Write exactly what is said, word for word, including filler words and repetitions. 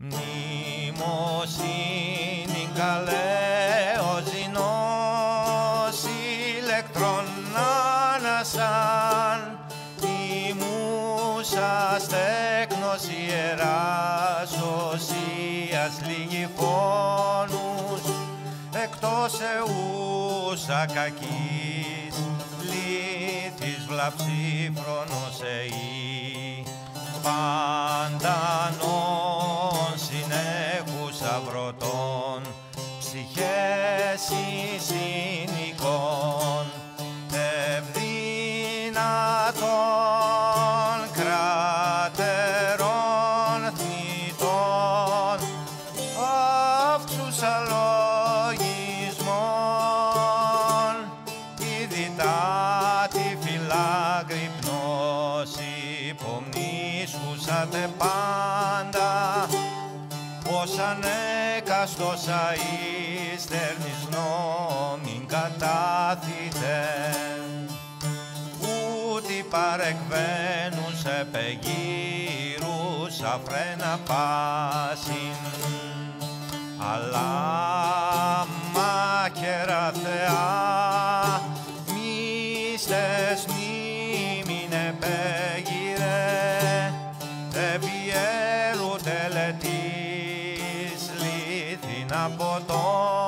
Μνημοσύνη καλέοζινός ηλεκτρών ανασάν, ημούσα στέκνος ιεράς οσίας λίγοι φόνους, εκτός εούσα κακής, λύθης βλαψίφρονος εή, πάντανον συνέχουσα βρωτών, ψυχές εισυνικών, ευδυνατών κρατερών θνητών, αύξουσα λογισμών, ειδητά τη φυλάκρη πνώση, υπομνήσουσατε πάντα, πως ανέκαστος αείς τέρνης νόμην κατάθηθεν, ούτι παρεκβαίνους επεγύρους αφρένα πάσιν, αλλά μάκερα Θεά, μίστες μνήμην επέγειρε, επιέλου τελετής λύθην από τον